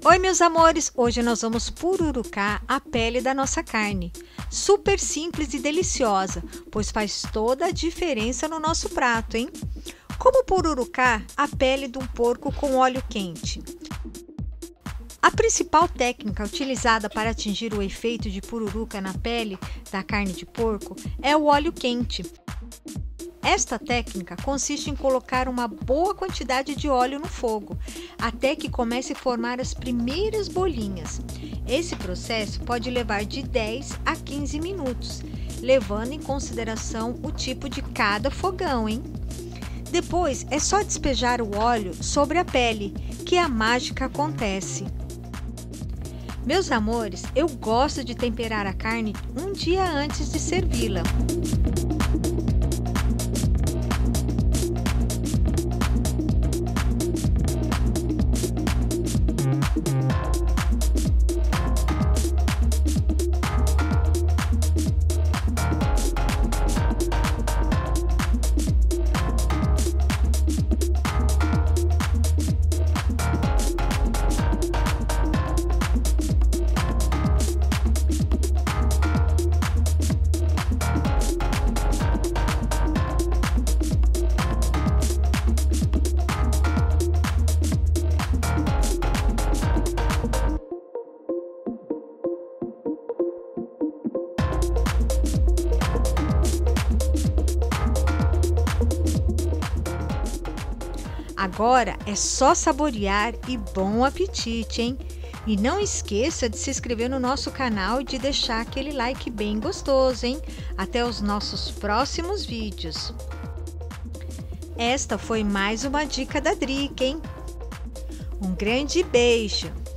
Oi, meus amores! Hoje nós vamos pururucar a pele da nossa carne. Super simples e deliciosa, pois faz toda a diferença no nosso prato, hein? Como pururucar a pele de um porco com óleo quente? A principal técnica utilizada para atingir o efeito de pururuca na pele da carne de porco é o óleo quente. Esta técnica consiste em colocar uma boa quantidade de óleo no fogo, até que comece a formar as primeiras bolinhas. Esse processo pode levar de 10 a 15 minutos, levando em consideração o tipo de cada fogão, hein? Depois é só despejar o óleo sobre a pele, que a mágica acontece. Meus amores, eu gosto de temperar a carne um dia antes de servi-la. Agora é só saborear e bom apetite, hein? E não esqueça de se inscrever no nosso canal e de deixar aquele like bem gostoso, hein? Até os nossos próximos vídeos. Esta foi mais uma dica da Drica, hein? Um grande beijo!